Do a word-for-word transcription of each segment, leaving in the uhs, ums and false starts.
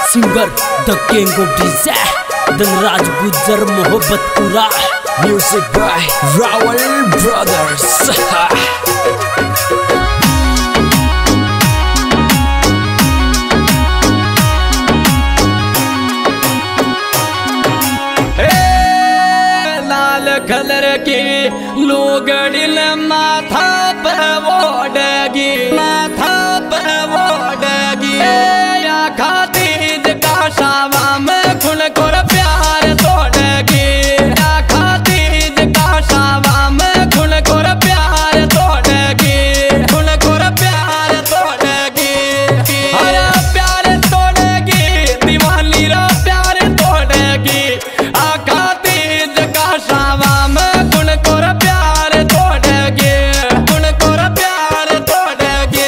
Singer the king of DJ Dhanraj Gurjar मोहब्बत पूरा music by Rawal brothers. लाल कलर की लुगड़ी माथा पे ओढ़ेगी, माथा पे ओढ़ेगी। आखातीज का सावा में खुल कर प्यार तोड़ेगी, आखातीज का सावा में खुल कर प्यार तोड़ेगी, खुल कर प्यार तोड़ेगी। अरे प्यार तोड़ेगी, दीवानी रा प्यार तोड़ेगी। आखातीज का सावा में खुल कर प्यार तोड़ेगी, खुल कर प्यार तोड़ेगी।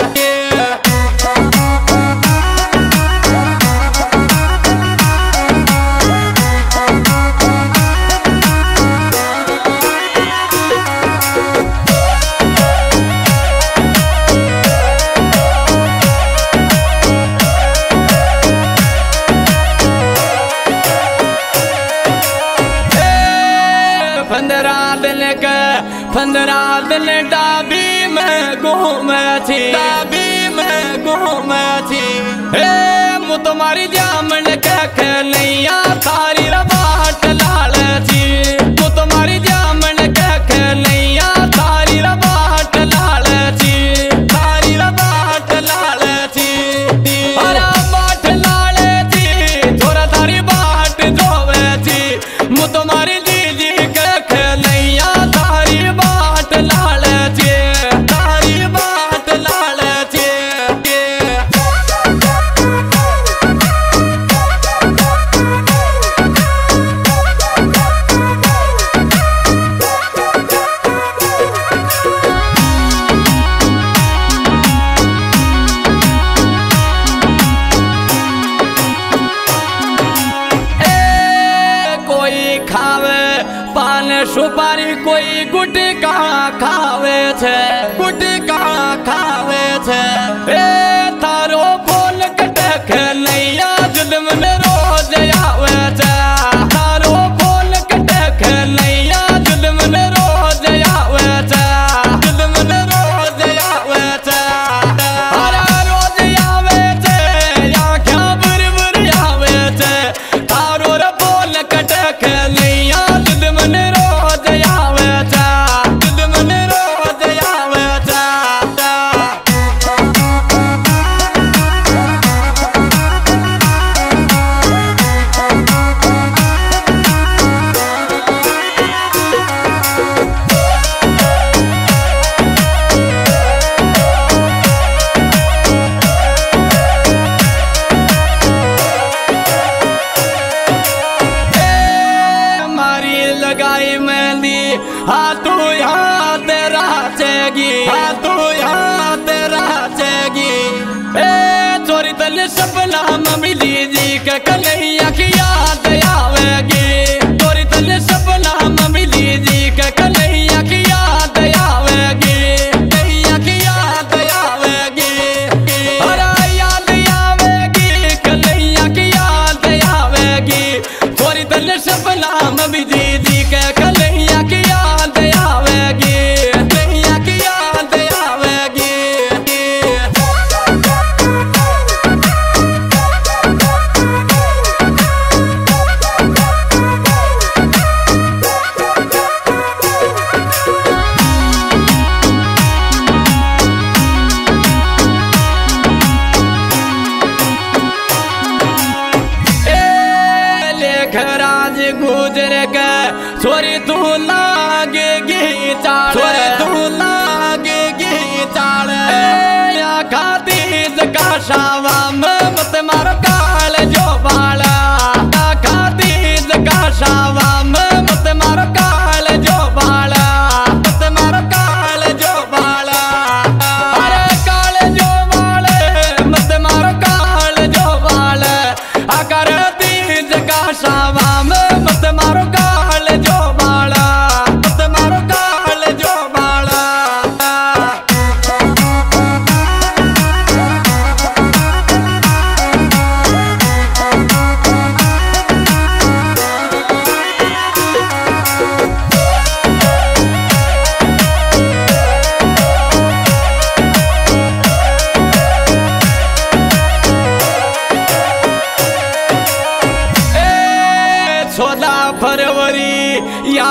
पंद्रह दिन के पंद्रह दिन डाबी में घूमे थी, डाबी में घूमे थी। हे मु तुम्हारी जामन के खेलैया थारी रबाट लाल थी, मु तुम्हारी जामन के खेलैया थारी रबाट लाल थी, थारी रबाट लाल थी। अरे बाट लाल थी, थोड़ा थारी बाट जोवे थी। मु तुम्हारी दीदी के खेलैया थारी बाट लाल थी, थारी बाट लाल थी। कोई खावे पान सुपारी, कोई गुटका खावे छे, गुटका खावे छे। ए थारो फोन कटे खेलैया जुल्म में रोज आवे छे, थारो फोन कटे खेलैया जुल्म में रोज आवे छे, जुल्म में रोज आवे छे। अरे रोज आवे छे, आँखा बुर बुर आवे छे। थारो रे फोन कटे खेलैया जुल्म में रोज आवे छे, जुल्म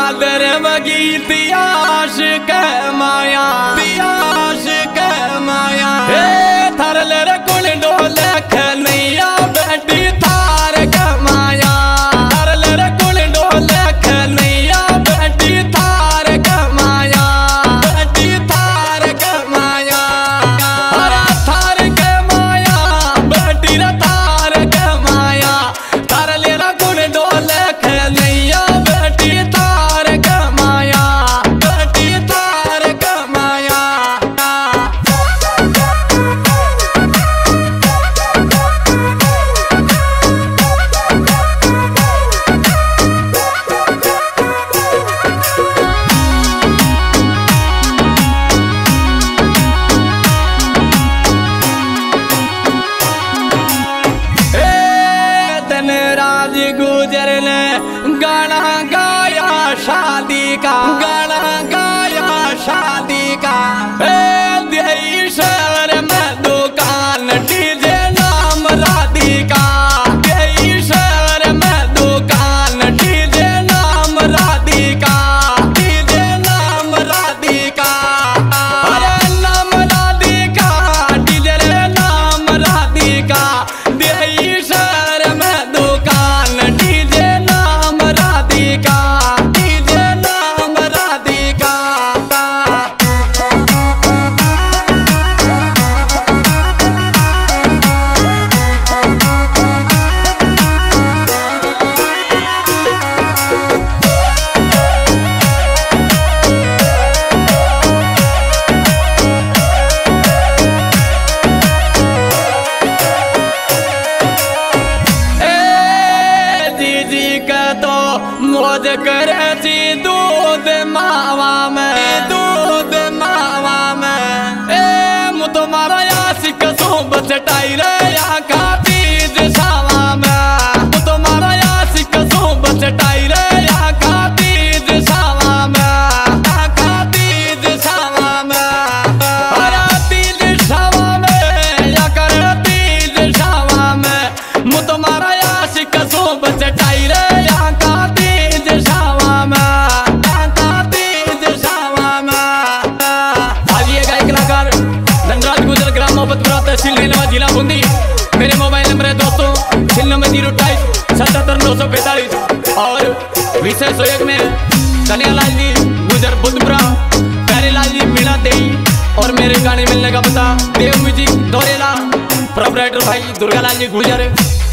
दर मगी तियाश के माया तियाश के माया हे थरल रकुल डोल खनैया बेटी थार के माया थरल रकुल डोल खनैया बेटी थार के माया बेटी थार के माया हरा थार के माया बेटी रा थार के माया थरल रकुल डोल खनैया बेटी थार के माया बेटी थार के माया धनराज गुर्जर ने गाना गाया शादी का गाना गाया शादी का देई शहर में दुकान डीजे नाम राधिका देई शहर में दुकान डीजे नाम राधिका डीजे नाम राधिका अरे नाम राधिका डीजे नाम राधिका देई शहर में दुकान डीजे नाम राधिका डीजे नाम राधिका ए दीदी का तो मौज करे सी दूध मावा में दूध मावा में ए मु तुम्हारा यासिक सोबत टाइरे या खातीज सावा में मु तुम्हारा यासिक सोबत टाइरे या खातीज सावा में खातीज सावा में अरे तीज सावा में या कर तीज सावा में मु तुम्हारा यासिक सोबत टाइरे या खातीज सावा में खातीज सावा में आज ये गायक कलाकार धनराज गुर्जर ग्राम मोहब्बतपुरा तहसील रेलवा जिला बूंदी। मेरे मोबाइल नंबर है दोस्तों छिल नंबर जीरो अट्ठाईस सतहत्तर नौ सौ पैंतालीस और विशेष सहयोग में कन्हैयालाल जी गुर्जर बुद्धपुरा, प्यारेलाल जी मीणा देई और मेरे गाने मिलने का पता देव म्यूजिक दौरेला, प्रोपराइटर भाई दुर्गालाल जी गुर्जर।